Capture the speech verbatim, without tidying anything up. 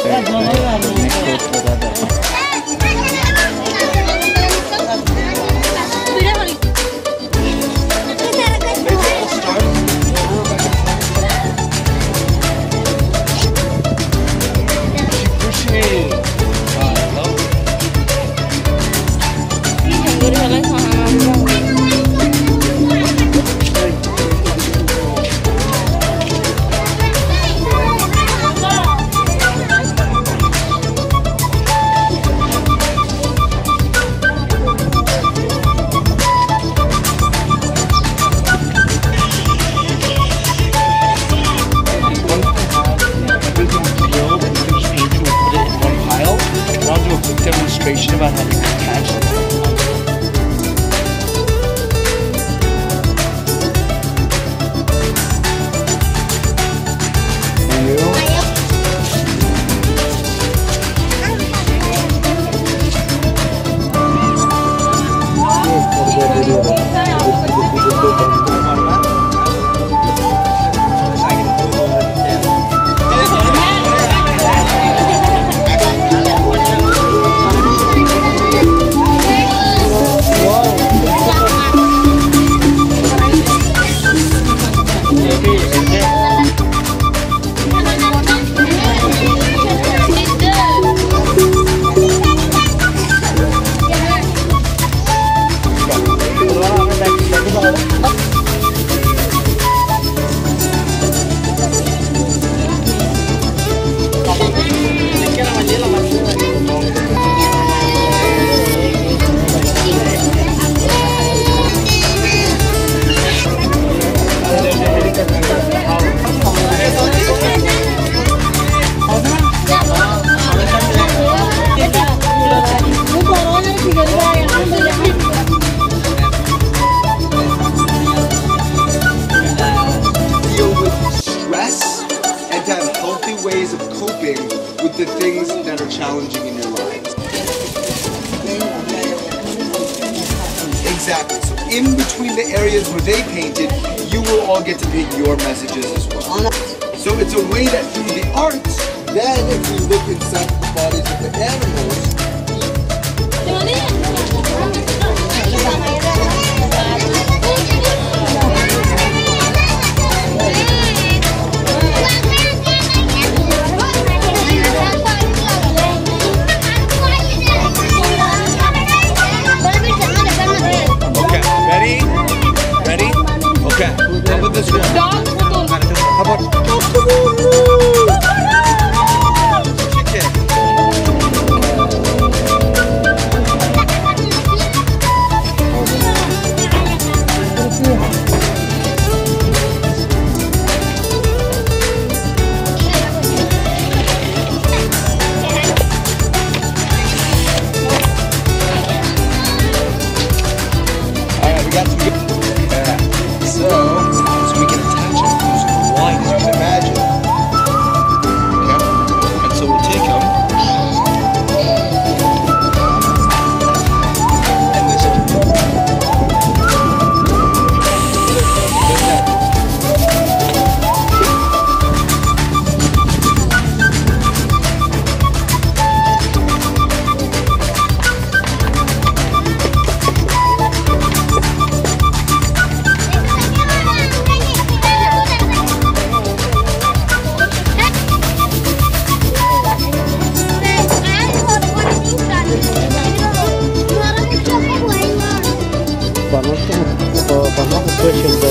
Demonstration about how to attach it. Ways of coping with the things that are challenging in your lives. Exactly. So in between the areas where they painted, you will all get to paint your messages as well. So it's a way that through the arts, then if we look inside the bodies of the animals, Vamos a, vamos a